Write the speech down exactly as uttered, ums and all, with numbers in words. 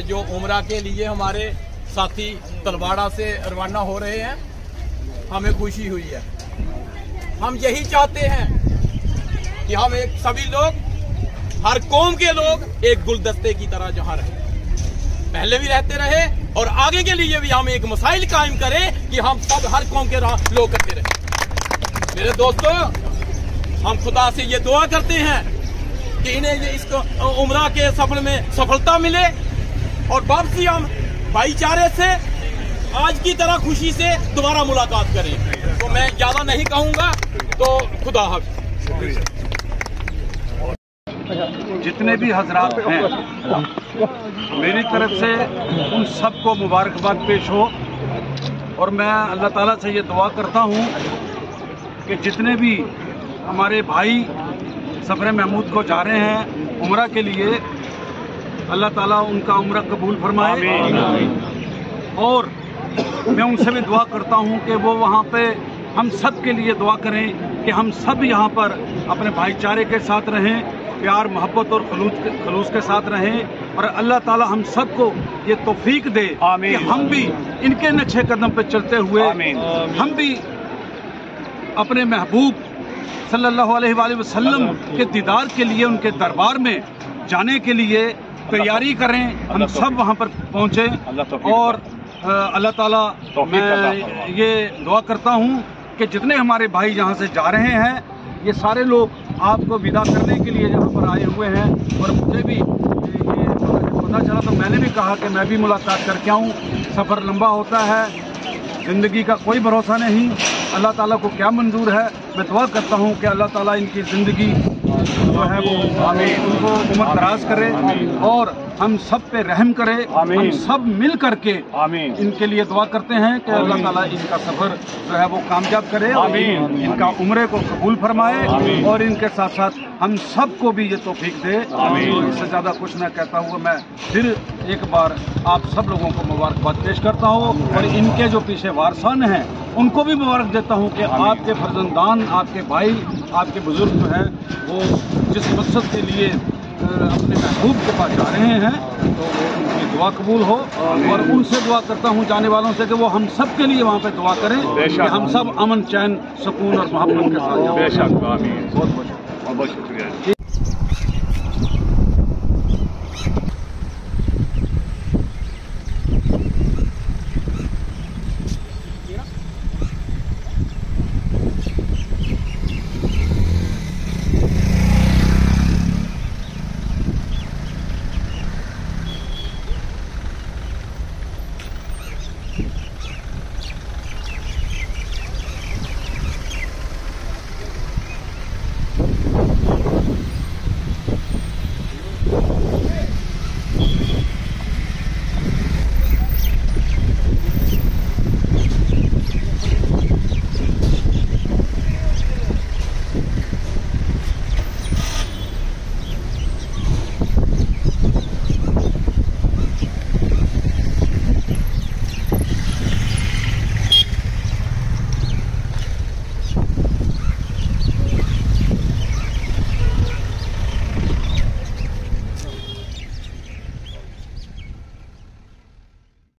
जो उम्रा के लिए हमारे साथी तलवाड़ा से रवाना हो रहे हैं, हमें खुशी हुई है। हम यही चाहते हैं कि हम एक सभी लोग, हर कौम के लोग एक गुलदस्ते की तरह जहां रहे, पहले भी रहते रहे और आगे के लिए भी हम एक मसाइल कायम करें कि हम सब हर कौम के लोग करते रहे। मेरे दोस्तों, हम खुदा से ये दुआ करते हैं कि इन्हें इसको उम्रा के सफर में सफलता मिले और वापसी हम भाईचारे से आज की तरह खुशी से दोबारा मुलाकात करें। तो मैं ज्यादा नहीं कहूंगा, तो खुदा हाफिज़। जितने भी हजरात हैं, मेरी तरफ से उन सबको मुबारकबाद पेश हो और मैं अल्लाह ताला से ये दुआ करता हूँ कि जितने भी हमारे भाई सफर महमूद को जा रहे हैं उम्रा के लिए, अल्लाह ताला उनका उम्रा कबूल फरमाए। और मैं उनसे भी दुआ करता हूँ कि वो वहाँ पे हम सब के लिए दुआ करें कि हम सब यहाँ पर अपने भाईचारे के साथ रहें, प्यार मोहब्बत और खलूस के, खलूस के साथ रहें और अल्लाह ताला हम सबको ये तौफीक दे कि हम भी इनके नक्शे कदम पे चलते हुए हम भी अपने महबूब सल्लल्लाहु अलैहि वसल्लम के दीदार के लिए, उनके दरबार में जाने के लिए तैयारी करें। हम सब वहाँ पर पहुँचे और अल्लाह ताला मैं ये दुआ करता हूँ कि जितने हमारे भाई यहाँ से जा रहे हैं, ये सारे लोग आपको विदा करने के लिए यहाँ पर आए हुए हैं और मुझे भी ये पता चला तो मैंने भी कहा कि मैं भी मुलाकात करके आऊँ। सफ़र लंबा होता है, ज़िंदगी का कोई भरोसा नहीं, अल्लाह ताला को क्या मंजूर है। मैं दुआ करता हूँ कि अल्लाह ताला इनकी ज़िंदगी जो है वो उनको उम्र दराज करे और हम सब पे रहम करे। हम सब मिल करके इनके लिए दुआ करते हैं कि अल्लाह ताला इनका सफ़र जो है वो कामयाब करे, इनका उम्रे को कबूल फरमाए और इनके साथ साथ हम सबको भी ये तौफीक दे। इससे ज़्यादा कुछ न कहता हुआ मैं फिर एक बार आप सब लोगों को मुबारकबाद पेश करता हूँ और इनके जो पीछे वारसान हैं उनको भी मुबारक देता हूँ कि आपके फर्जंदान, आपके भाई, आपके बुजुर्ग जो हैं वो जिस मकसद के लिए अपने महबूब के पास जा रहे हैं तो वो उनकी दुआ कबूल हो और उनसे दुआ करता हूँ जाने वालों से कि वो हम सब के लिए वहाँ पे दुआ करें कि हम सब अमन, चैन, सुकून और मोहब्बत के साथ जाएं। बेशक, आमीन। बहुत बहुत बहुत शुक्रिया। you